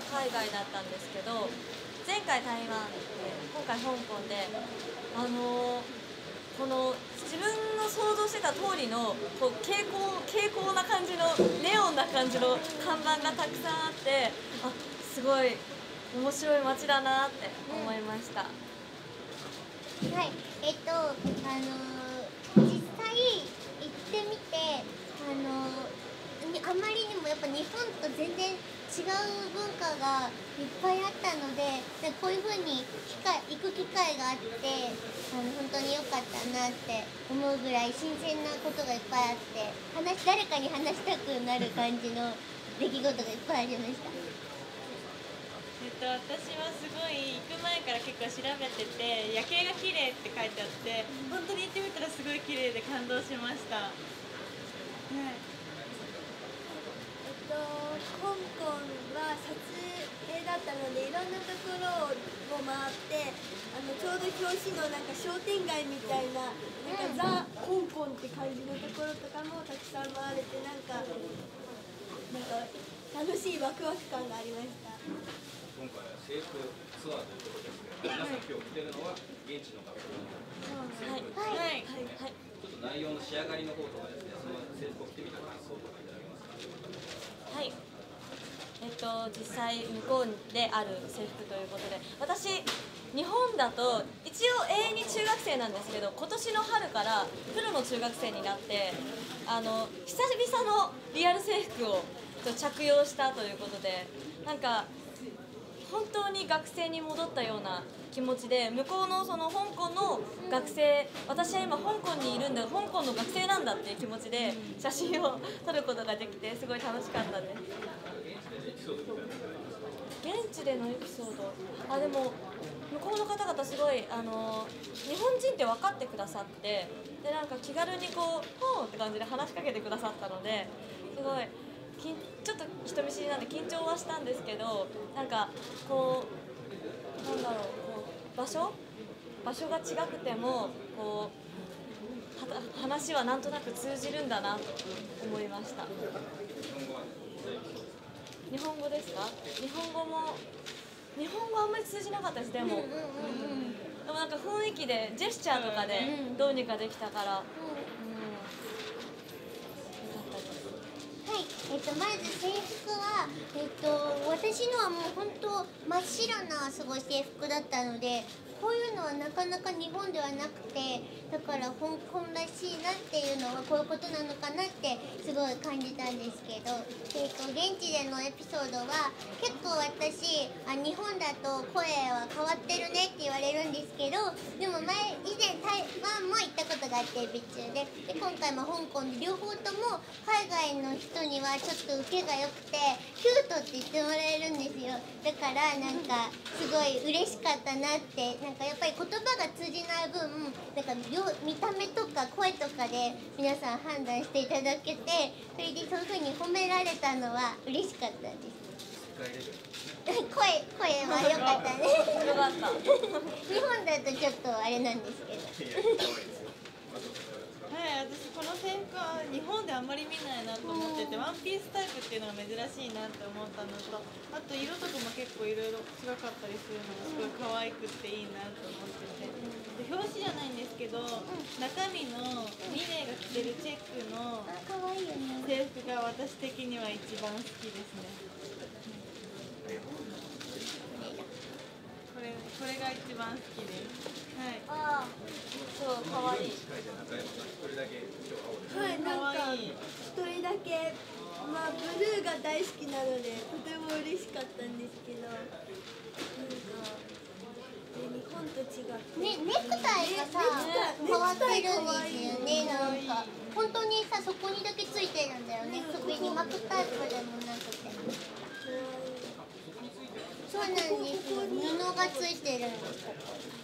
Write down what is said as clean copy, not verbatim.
海外だったんですけど、前回台湾で今回香港でこの自分の想像してた通りのこう蛍光な感じのネオンな感じの看板がたくさんあって、すごい面白い街だなって思いました。 はい、実際行ってみて、あまりにもやっぱ日本と全然違う文化がいっぱいあったので、こういう風に行く機会があって、本当に良かったなって思うぐらい新鮮なことがいっぱいあって、誰かに話したくなる感じの出来事がいっぱいありました。 私はすごい行く前から結構調べてて、夜景が綺麗って書いてあって、本当に行ってみたらすごい綺麗で感動しました。 香港は撮影だったので、いろんなところを回って、ちょうど表紙のなんか商店街みたいな、ザ・香港って感じのところとかもたくさん回れて、なんか楽しいワクワク感がありました。 今回は制服ツアーということですけど、皆さん今日着てるのは現地の学校の制服ですね。ちょっと内容の仕上がりの方とかですね、その制服を着てみた感想とかいただけますか。 はい、実際向こうである制服ということで、私日本だと一応永遠に中学生なんですけど、今年の春からプロの中学生になって、久々のリアル制服を着用したということで、なんか本当に学生に戻ったような気持ちで、向こうのその香港の学生、私は今香港にいるんだ、香港の学生なんだっていう気持ちで写真を撮ることができて、すごい楽しかったです。現地でのエピソード、でも向こうの方々すごい日本人って分かってくださって、でなんか気軽にこう「ほー」って感じで話しかけてくださったので、すごいちょっと人見知りなんで緊張はしたんですけど、なんかこうなんだろう、こう場所が違くてもこう話はなんとなく通じるんだなと思いました。日本語ですか？日本語あんまり通じなかったです。でもなんか雰囲気でジェスチャーとかでどうにかできたから、 まず制服は、私のはもう本当真っ白なすごい制服だったので、こういうのはなかなか日本ではなくて、だから香港らしいなっていうのはこういうことなのかなってすごい感じたんですけど、現地でのエピソードは結構私日本だと声は変わってるねって言われるんですけど、でも以前台湾も行ったことがあって、別注で今回も香港で、両方とも海外の人にはちょっと受けが良くてキュートって言ってもらえるんですよ。だからなんかすごい嬉しかったなって。なんかやっぱり言葉が通じない分、なんか見た目とか声とかで皆さん判断していただけて、それでそういう風に褒められたのは嬉しかったです。声は良かったね。 よかった。 日本だとちょっとあれなんですけど。 私この制服は日本であんまり見ないなと思ってて、ワンピースタイプっていうのが珍しいなって思ったのと、あと色とかも結構いろいろ違かったりするのがすごい可愛くていいなと思ってて、で表紙じゃないんですけど、中身のミレイが着てるチェックの制服が私的には一番好きですね。これが一番好きです。 そう可愛い。 はい、なんか一人だけブルーが大好きなのでとても嬉しかったんですけど、なんか日本と違ってネクタイがさ変わってるんですよね。なんか本当にさ、そこにだけついてるんだよね。首に巻くタイプでもなくて。そうなんですよ。布がついてるんです。